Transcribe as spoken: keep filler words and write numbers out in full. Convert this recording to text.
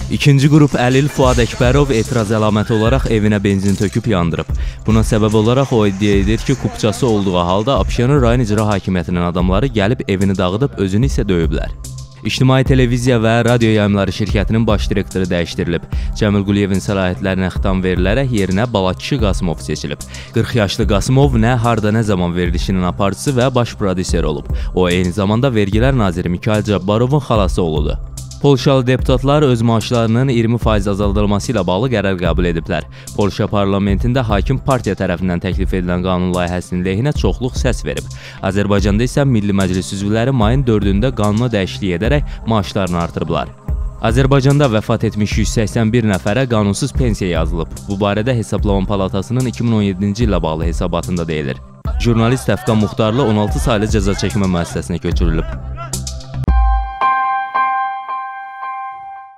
İkinci qrup əlil Fuad Əkbərov etiraz əlaməti olaraq evinə benzin töküb yandırıb. Buna səbəb olaraq o iddia edir ki, kupçası olduğu halda Abşeron rayon icra hakimiyyətinin adamları gəlib evini dağıdıb, özünü isə döyüblər. İctimai Televiziya və Radio Yayımları şirkətinin baş direktoru dəyişdirilib. Cəmil Quliyevin səlahiyyətlərinə xitam verilərək yerinə Balakişi Qasımov seçilib. qırx yaşlı Qasımov nə, harda, nə zaman verilişinin aparıcısı və baş prodüser olub. O, eyni zamanda Vergilər naziri Mikhail Cabbarovun xalası oğludur. Polşalı deputatlar öz maaşlarının iyirmi faiz azaldılması ilə bağlı qərar qəbul ediblər. Polşa parlamentində hakim partiya tərəfindən təklif edilən qanun layihəsinin lehinə çoxluq səs verib. Azərbaycanda isə Milli Məclis üzvləri mayın dördündə qanuna dəyişiklik edərək maaşlarını artırıblar. Azərbaycanda vəfat etmiş yüz səksən bir nəfərə qanunsuz pensiya yazılıb. Bu barədə Hesablama Palatasının iki min on yeddinci ilə bağlı hesabatında deyilir. Jurnalist Əfqan Muxtarlı on altı saylı cəza çəkmə müəssisəsinə köçürülüb.